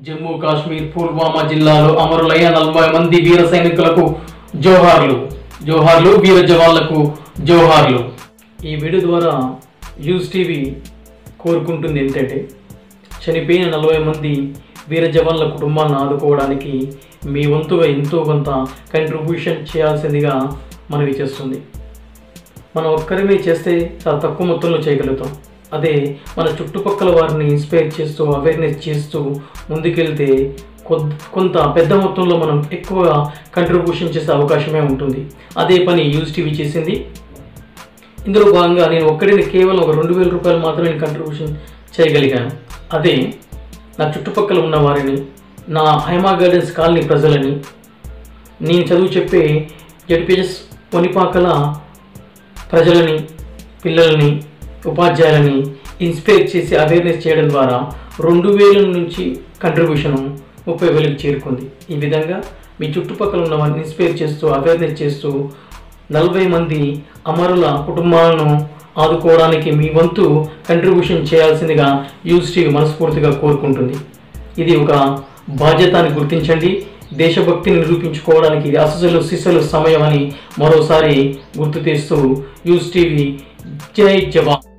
జమ్మూ కాశ్మీర్ పుల్వామా జిల్లాలో అమరులైన 40 మంది వీర సైనికులకు జోహార్లు. జోహార్లు వీర జవాన్లకు జోహార్లు. ఈ వీడియో ద్వారా యూస్ టీవీ కోరుకుంటుంది ఏంటంటే, చనిపోయిన 40 మంది వీర జవాన్ల కుటుంబాలను ఆదుకోవడానికి మీ వంతుగా ఎంతో కొంత కంట్రిబ్యూషన్ చేయాల్సిందిగా మనవి చేస్తుంది. మనం ఒక్కరిమే చేస్తే చాలా తక్కువ మొత్తంలో చేయగలుగుతాం. అదే మన చుట్టుపక్కల వారిని ఇన్స్పైర్ చేస్తూ అవేర్నెస్ చేస్తూ ముందుకెళ్తే కొంత పెద్ద మొత్తంలో మనం ఎక్కువ కంట్రిబ్యూషన్ చేసే అవకాశమే ఉంటుంది. అదే పని యూస్ టీవీ చేసింది. ఇందులో భాగంగా నేను ఒక్కడిని కేవలం ఒక 2,000 రూపాయలు మాత్రమే కంట్రిబ్యూషన్ చేయగలిగాను. అదే నా చుట్టుపక్కల ఉన్న వారిని, నా హైమా గార్డెన్స్ కాలనీ ప్రజలని, నేను చదువు చెప్పే జడ్పీఎస్ పొనిపాకల ప్రజలని, పిల్లలని, ఉపాధ్యాయులని ఇన్స్పైర్ చేసి అవేర్నెస్ చేయడం ద్వారా 2,000 నుంచి కంట్రిబ్యూషన్ 30,000కి చేరుకుంది. ఈ విధంగా మీ చుట్టుపక్కల ఉన్న వారిని ఇన్స్పైర్ చేస్తూ అవేర్నెస్ చేస్తూ 40 మంది అమరుల కుటుంబాలను ఆదుకోవడానికి మీ వంతు కంట్రిబ్యూషన్ చేయాల్సిందిగా యూస్ టీవీ మనస్ఫూర్తిగా కోరుకుంటుంది. ఇది ఒక బాధ్యతని గుర్తించండి. దేశభక్తిని నిరూపించుకోవడానికి ఇది అసలు సిసలు సమయం అని మరోసారి గుర్తు చేస్తూ యూస్ టీవీ జై జవాన్.